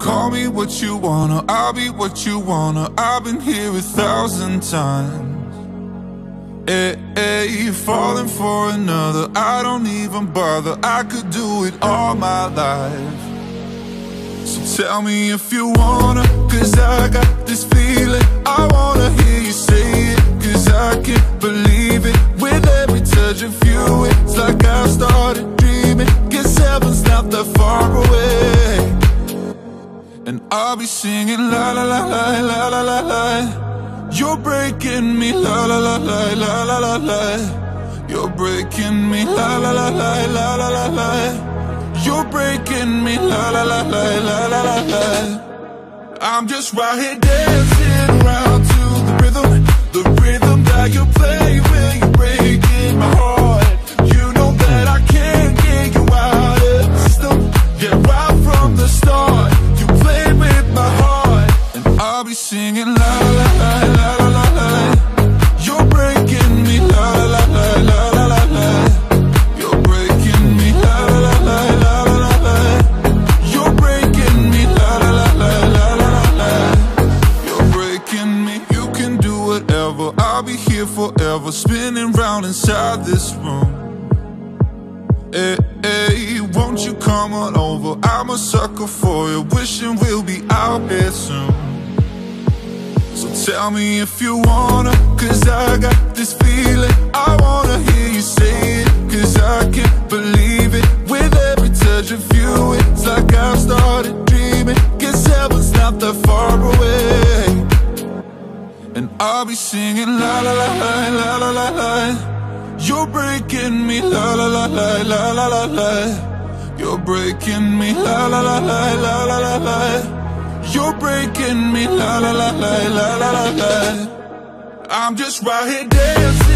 Call me what you wanna, I'll be what you wanna. I've been here 1,000 times. You're falling for another, I don't even bother. I could do it all my life. So tell me if you wanna, cause I got this feeling. I wanna hear you say it, cause I can't believe it. With every touch of you, it's like I started dreaming. Guess heaven's not that far away. And I'll be singing la la la la la la la la. You're breaking me la la la la la la la la. You're breaking me la la la la la la la la. You're breaking me la la la la la la la la. I'm just right here dancing around to the rhythm that you play when you're breaking my heart. You know that I can't get you out of the system. Yeah, right from the start, you played with my heart. And I'll be singing la la la la la la la. You're breaking me la la la la la la la. You're breaking me la la la la la la la. You're breaking me la la la la la la la. You're breaking me. You can do whatever, I'll be here forever, spinning round inside this room. Hey, won't you come on over? I'm a sucker for you, wishing we'll be out here soon. So tell me if you wanna, cause I got this feeling. I wanna hear you say it, cause I can't believe it. With every touch of you, it's like I've started dreaming. Guess heaven's not that far away. And I'll be singing la la la la la la la la. You're breaking me la la la la la la la la. You're breaking me la la la la la la la la. You're breaking me la la la la la la la la. I'm just right here dancing